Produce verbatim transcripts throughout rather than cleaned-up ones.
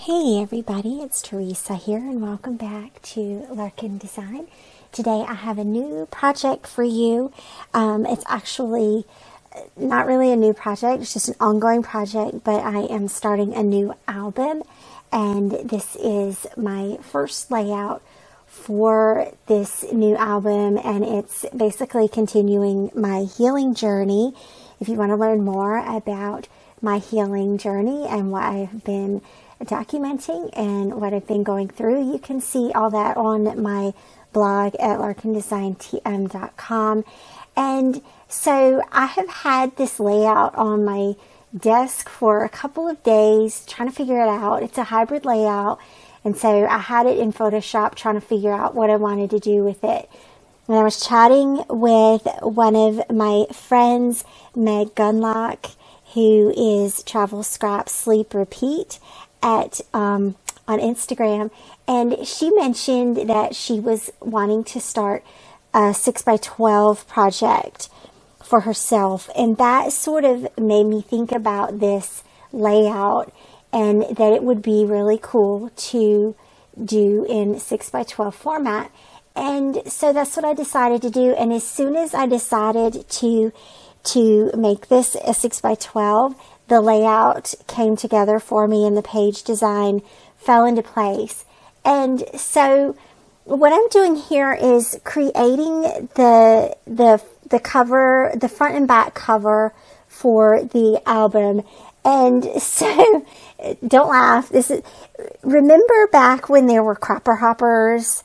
Hey everybody, it's Teresa here and welcome back to Larkin Design. Today I have a new project for you. Um, it's actually not really a new project, it's just an ongoing project, but I am starting a new album and this is my first layout for this new album, and it's basically continuing my healing journey. If you want to learn more about my healing journey and what I've been documenting and what I've been going through, you can see all that on my blog at larkin design t m dot com. And so I have had this layout on my desk for a couple of days trying to figure it out. It's a hybrid layout, and so I had it in Photoshop trying to figure out what I wanted to do with it. And I was chatting with one of my friends, Meg Gunlock, who is Travel Scrap Sleep Repeat at um, on Instagram, and she mentioned that she was wanting to start a six by twelve project for herself, and that sort of made me think about this layout and that it would be really cool to do in six by twelve format. And so that's what I decided to do, and as soon as I decided to to make this a six by twelve, the layout came together for me and the page design fell into place. And so what I'm doing here is creating the the the cover, the front and back cover for the album. And so don't laugh. This is, remember back when there were Crapper Hoppers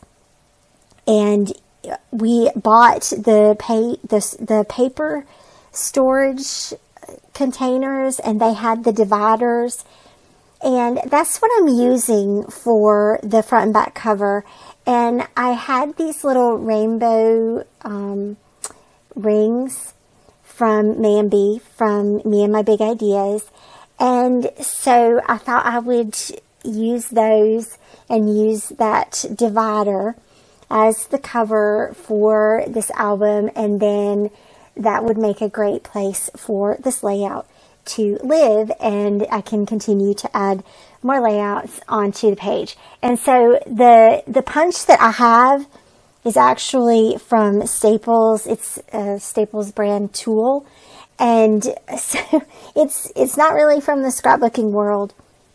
and we bought the pay the the paper storage containers and they had the dividers, and that's what I'm using for the front and back cover. And I had these little rainbow um, rings from Mambi, from Me and My Big Ideas, and so I thought I would use those and use that divider as the cover for this album, and then that would make a great place for this layout to live, and I can continue to add more layouts onto the page. And so the the punch that I have is actually from Staples. It's a Staples brand tool, and so it's it's not really from the scrapbooking world,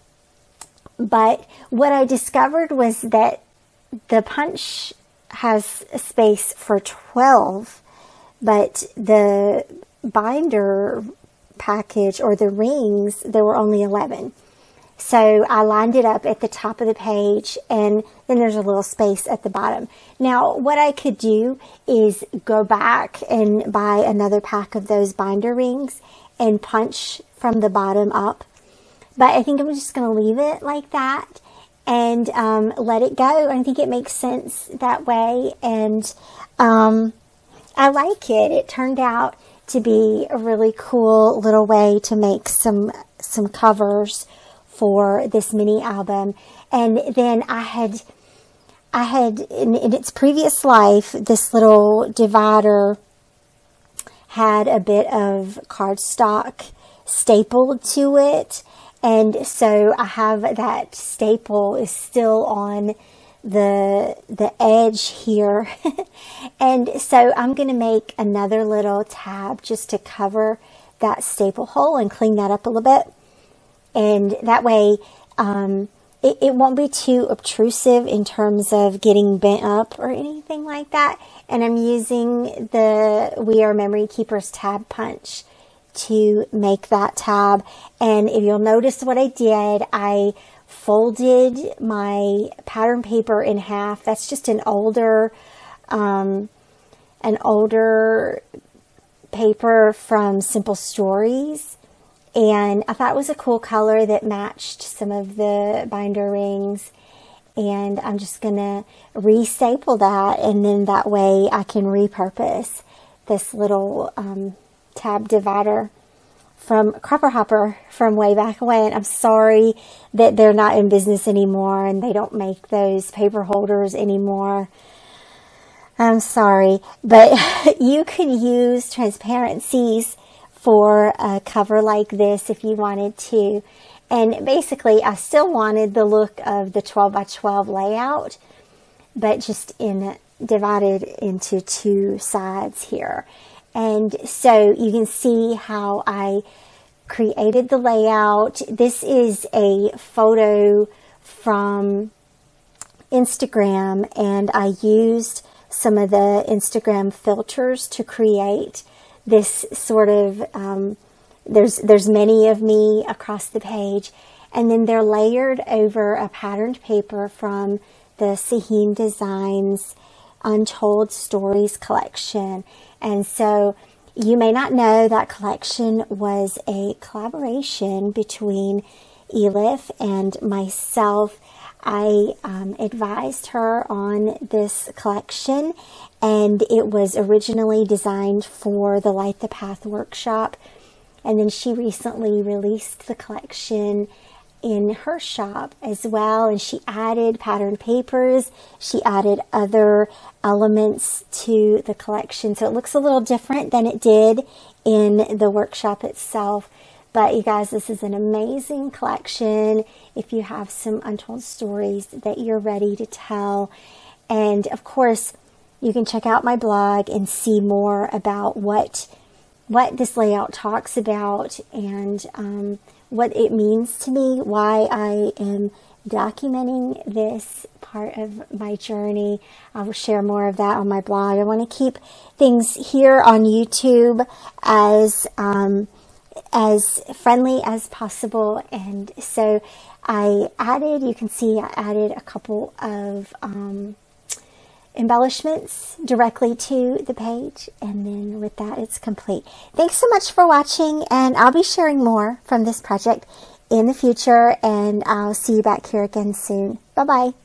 but what I discovered was that the punch has a space for twelve, but the binder package or the rings, there were only eleven. So I lined it up at the top of the page, and then there's a little space at the bottom. Now, what I could do is go back and buy another pack of those binder rings and punch from the bottom up. But I think I'm just going to leave it like that and um, let it go. I think it makes sense that way, and um, I like it. It turned out to be a really cool little way to make some some covers for this mini album. And then I had I had in, in its previous life, this little divider had a bit of cardstock stapled to it, and so I have that staple is still on the the edge here. And so I'm going to make another little tab just to cover that staple hole and clean that up a little bit, and that way um, it, it won't be too obtrusive in terms of getting bent up or anything like that. And I'm using the We Are Memory Keepers tab punch to make that tab. And if you'll notice what I did, I folded my pattern paper in half. That's just an older um, an older paper from Simple Stories, and I thought it was a cool color that matched some of the binder rings, and I'm just gonna re-staple that, and then that way I can repurpose this little um, tab divider from Crapper Hopper from way back when. I'm sorry that they're not in business anymore and they don't make those paper holders anymore. I'm sorry, but you could use transparencies for a cover like this if you wanted to. And basically, I still wanted the look of the twelve by twelve layout, but just in divided into two sides here. And so you can see how I created the layout. This is a photo from Instagram, and I used some of the Instagram filters to create this sort of, um, there's, there's many of me across the page, and then they're layered over a patterned paper from the Sahin Designs Untold Stories collection. And so you may not know that collection was a collaboration between Elif and myself. I um, advised her on this collection, and it was originally designed for the Light the Path workshop, and then she recently released the collection in her shop as well, and she added patterned papers, she added other elements to the collection, so it looks a little different than it did in the workshop itself. But you guys, this is an amazing collection if you have some untold stories that you're ready to tell. And of course, you can check out my blog and see more about what what this layout talks about, and um, what it means to me, why I am documenting this part of my journey. I will share more of that on my blog. I want to keep things here on YouTube as um, as friendly as possible, and so I added, you can see I added a couple of um, embellishments directly to the page, and then with that it's complete. Thanks so much for watching, and I'll be sharing more from this project in the future, and I'll see you back here again soon. Bye bye.